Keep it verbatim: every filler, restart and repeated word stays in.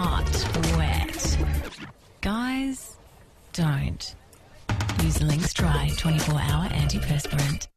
not wet. Guys, don't. Use Lynx Dry twenty-four hour anti-perspirant.